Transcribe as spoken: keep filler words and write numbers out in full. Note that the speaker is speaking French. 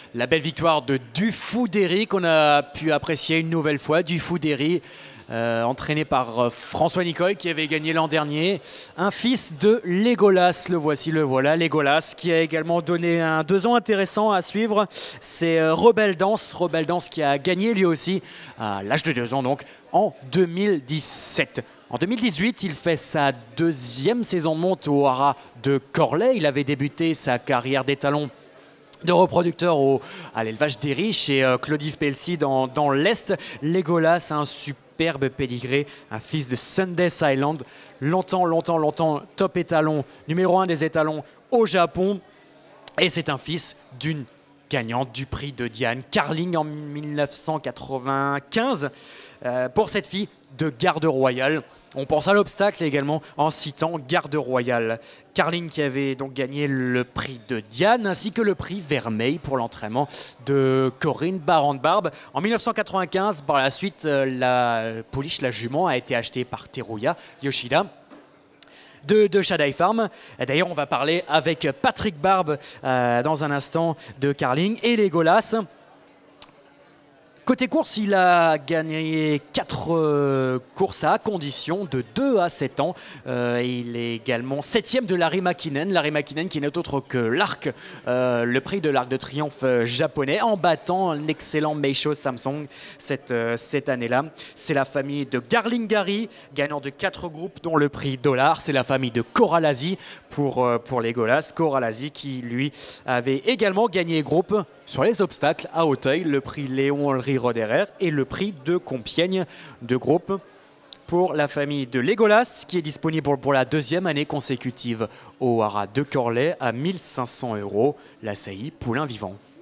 La belle victoire de Dufoudéry qu'on a pu apprécier une nouvelle fois. Dufoudéry, euh, entraîné par euh, François Nicole qui avait gagné l'an dernier. Un fils de Legolas, le voici, le voilà. Legolas qui a également donné un deux ans intéressant à suivre. C'est euh, Rebelle Danse, Rebelle Danse qui a gagné lui aussi à l'âge de deux ans donc en deux mille dix-sept. En deux mille dix-huit, il fait sa deuxième saison de monte au haras de Corlay. Il avait débuté sa carrière d'étalon de reproducteur au, à l'élevage des riches chez euh, Claude-Yves Pelsi dans, dans l'Est. Legolas, un superbe pédigré, un fils de Sunday Island. Longtemps, longtemps, longtemps, top étalon, numéro un des étalons au Japon. Et c'est un fils d'une gagnante du prix de Diane Carling en mille neuf cent quatre-vingt-quinze. Euh, pour cette fille de garde royale. On pense à l'obstacle également en citant garde royale. Carling qui avait donc gagné le prix de Diane ainsi que le prix Vermeil pour l'entraînement de Corinne Barande-Barbe. En mille neuf cent quatre-vingt-quinze, par la suite, la pouliche, la jument, a été achetée par Teruya Yoshida de, de Shadai Farm. D'ailleurs, on va parler avec Patrick Barbe euh, dans un instant de Carling et Legolas. Côté course, il a gagné quatre euh, courses à condition de deux à sept ans. Euh, il est également septième de Larry Makinen. Larry Makinen qui n'est autre que l'Arc, euh, le prix de l'Arc de Triomphe euh, japonais, en battant l'excellent Meisho Samsung cette, euh, cette année-là. C'est la famille de Garlingari, gagnant de quatre groupes dont le prix Dollar. C'est la famille de Coralasi pour, euh, pour Legolas. Coralasi qui, lui, avait également gagné groupe sur les obstacles à Auteuil, le prix Léon Henry Roderer et le prix de Compiègne de groupe pour la famille de Legolas qui est disponible pour la deuxième année consécutive au haras de Corlay à mille cinq cents euros, la saillie poulain vivant.